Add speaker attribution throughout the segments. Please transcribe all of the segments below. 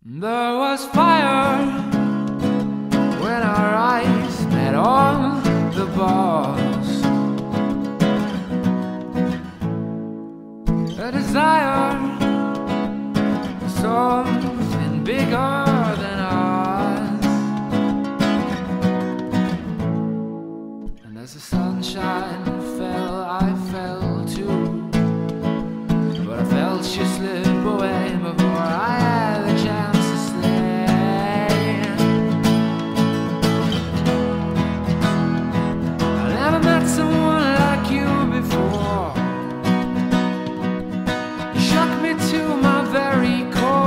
Speaker 1: There was fire when our eyes met on the bars. A desire for something bigger than us. And as the sunshine fell, I fell too. But I felt you slip away before I had the chance to stay. I never met someone like you before. You shook me to my very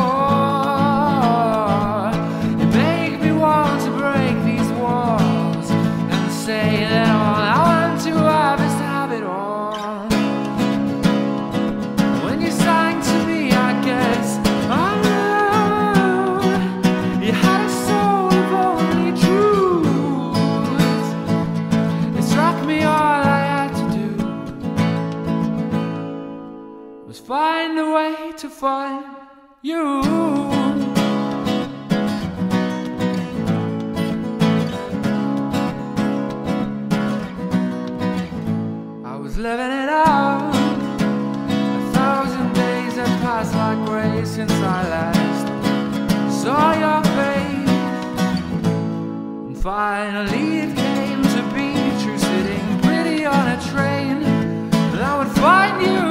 Speaker 1: core. You make me want to break these walls and say that all I want to have is to have it all. When you sang to me, I guess I knew you had a soul of only truth. It struck me all I had to do was find a way to find you. I was living it out. 1,000 days have passed like grace since I last saw your face. And finally it came to be true, sitting pretty on a train, and I would find you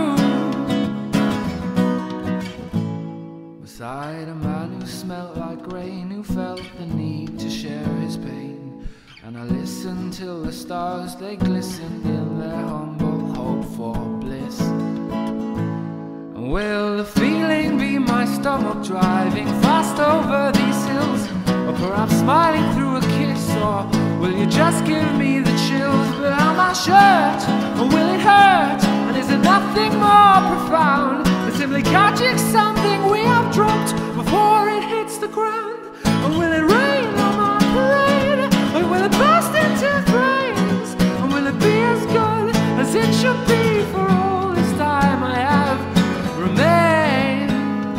Speaker 1: beside a man who smelt like rain, who felt the need to share his pain. And I listened till the stars, they glistened in their humble hope for bliss. And will the feeling be my stomach driving fast over these hills, or perhaps smiling through a kiss? Or will you just give me the chills behind my shirt? Or will it hurt? And is it nothing more profound than simply catching something we have dropped before it hits the ground? Or will it rain on my parade? Or will it burst into flames? Or will it be as good as it should be for all this time I have remained?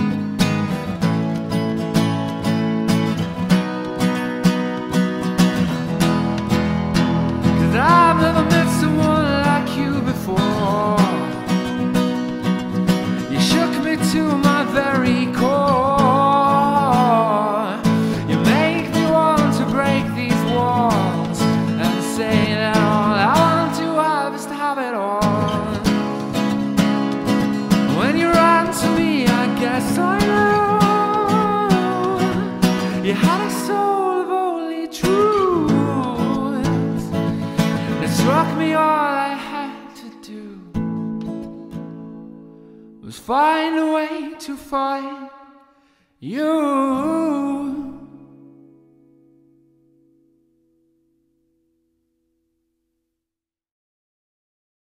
Speaker 1: 'Cause I've never met someone like you before. You shook me to my very core. You make me want to break these walls and say that all I want to have is to have it all. When you ran to me, I guess I knew you had a soul of only truth. And it struck me all I had to do was find a way to find you.